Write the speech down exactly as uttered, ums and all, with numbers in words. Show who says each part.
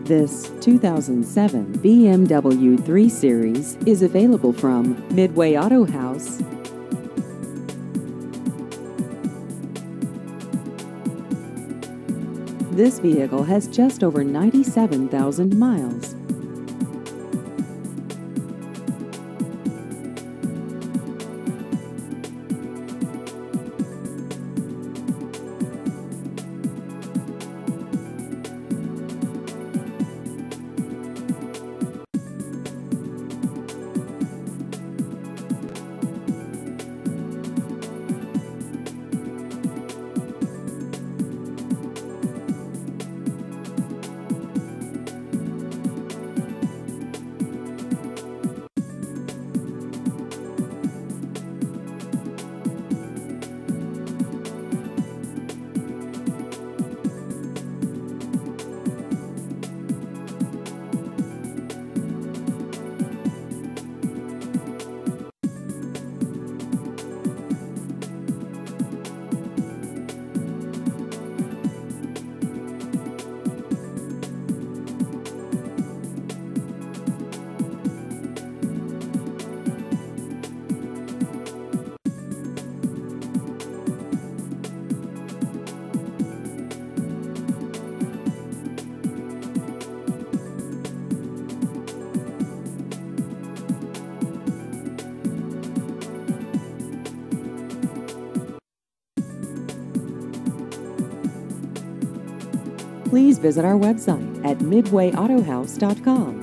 Speaker 1: This two thousand seven B M W three Series is available from Midway Auto House. This vehicle has just over ninety-seven thousand miles. Please visit our website at midway auto house dot com.